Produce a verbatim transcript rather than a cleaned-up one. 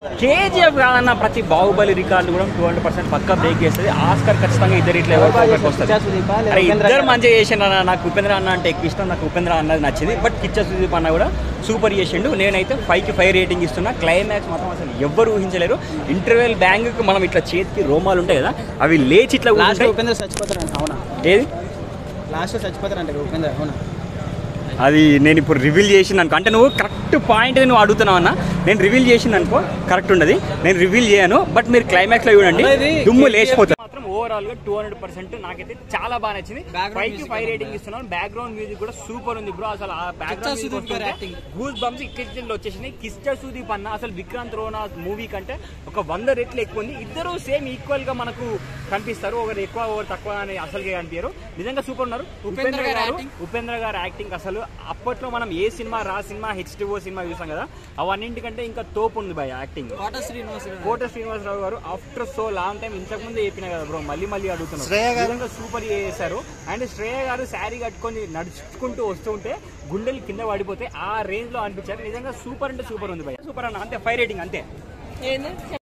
KGF కాదన్న ప్రతి Baahubali record కూడా టూ హండ్రెడ్ పర్సెంట్ పక్కా బ్రేక్ చేస్తుంది. ఆస్కర్ ఖచ్చితంగా ఇద్దరు ఇట్లా వస్తుంది. ఇద్దరు మంచిగా చేసిండు అన్న. నాకు ఉపేంద్ర అన్న అంటే ఎక్కువ ఇష్టం. నాకు ఉపేంద్ర అన్నది నచ్చింది. బట్ కిచ్చా సుదీప్ అన్న కూడా సూపర్ చేసిండు. నేనైతే ఫైవ్కి ఫైవ్ రేటింగ్ ఇస్తున్నా. క్లైమాక్స్ మాత్రం అసలు ఎవ్వరు ఊహించలేరు. ఇంటర్వెల్ బ్యాంగ్కి మనం ఇట్లా చేతికి రోమాలు ఉంటాయి కదా, అవి లేచి ఇట్లా ఉపేంద్ర చచ్చిపోతారంట. అవునా? ఏది లాస్ట్ చచ్చిపోతారంట ఉపేంద్ర. అవునా? అది నేను ఇప్పుడు రివీల్ చేసిన అనుకో, అంటే నువ్వు కరెక్ట్ పాయింట్ నువ్వు అడుగుతున్నావు అన్న. నేను రివీల్ చేసిన అనుకో కరెక్ట్ ఉండదు. నేను రివీల్ చేయను. బట్ మీరు క్లైమాక్స్ లో చూడండి, దుమ్ము లేచిపోతుంది. మాత్రం ఓవరాల్ గా టూ హండ్రెడ్ పర్సెంట్ నాకైతే చాలా బాగా నచ్చింది. ఫైవ్ కి ఫైవ్ రేటింగ్ ఇస్తున్నాను. బ్యాక్గ్రౌండ్ మ్యూజిక్ కూడా సూపర్ ఉంది బ్రో. అసలు ఆ బ్యాక్గ్రౌండ్ గూస్ బంప్స్ ఇక్కడ వచ్చేసినాయి. కిచ్చా సుదీప్ అన్న అసలు విక్రాంత్ రోనా మూవీ కంటే ఒక వంద రెట్లు ఎక్కువ ఉంది. ఇద్దరు సేమ్ ఈక్వల్ గా మనకు కనిపిస్తారు. ఒకరు ఎక్కువ ఒకరు తక్కువ అని అసలుగా కనిపించారు. నిజంగా సూపర్ ఉన్నారు. ఉపేంద్ర గారు ఉపేంద్ర గారు యాక్టింగ్ అసలు అప్పట్లో మనం ఏ సినిమా రా cinema H two O cinema చూసాం కదా, అవన్నింటికంటే ఇంకా తోపు ఉంది భయ యాక్టింగ్. కోట శ్రీనివాసరావు గారు ఆఫ్టర్ సో లాంగ్ టైం ఇంతకు ముందే చెప్పిన కదా బ్రో, మళ్ళీ మళ్ళీ అడుగుతున్నారు. సూపర్ చేశారు. అండ్ శ్రేయ గారు శారీ కట్టుకొని నడుచుకుంటూ వస్తూ ఉంటే గుండెలు కింద పడిపోతే ఆ రేంజ్ లో అనిపించారు. నిజంగా సూపర్ అంటే సూపర్ ఉంది భయ. సూపర్ అన్న అంతే. ఫైవ్ రేటింగ్ అంతే.